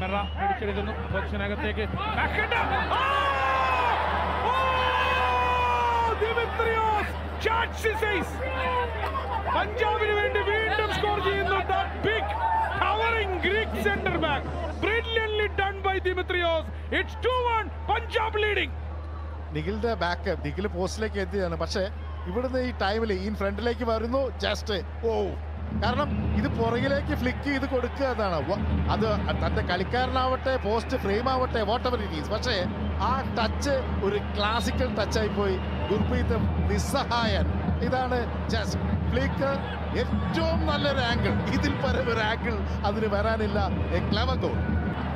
മെറ പിടിച്ചെടുക്കുന്നു ബോക്സിനകത്തേക്ക്. പഞ്ചാബിന് വേണ്ടി വീണ്ടും സ്കോർ ചെയ്യുന്നു. Big towering Greek centre back, brilliantly done by Dimitrios. It's 2-1, Punjab leading. നിഖിലിന്റെ ബാക്ക്, നിഖിൽ പോസ്റ്റിലേക്ക് എത്തിയതാണ്. പക്ഷേ ഇവിടുന്ന് ഈ ടൈമിൽ ഈ ഫ്രണ്ടിലേക്ക് വരുന്നു, ജസ്റ്റ് കാരണം ഇത് പുറകിലേക്ക് ഫ്ലിക്ക് ചെയ്ത് കൊടുക്കുക എന്നാണ്. അത് തന്റെ കളിക്കാരനാവട്ടെ, പോസ്റ്റ് ഫ്രെയിം ആവട്ടെ, വാട്ട് എവർ ഇറ്റ് ഈസ്. പക്ഷേ ആ ടച്ച് ഒരു ക്ലാസിക്കൽ ടച്ചായി പോയി. ഗുർപ്രീത് നിസ്സഹായൻ. ഇതാണ് ജസ്റ്റ് ഫ്ലിക്ക്. ഏറ്റവും നല്ലൊരു ആംഗിൾ, ഇതിൽ പരം ഒരു ആംഗിൾ അതിന് വരാനില്ല. A clever goal.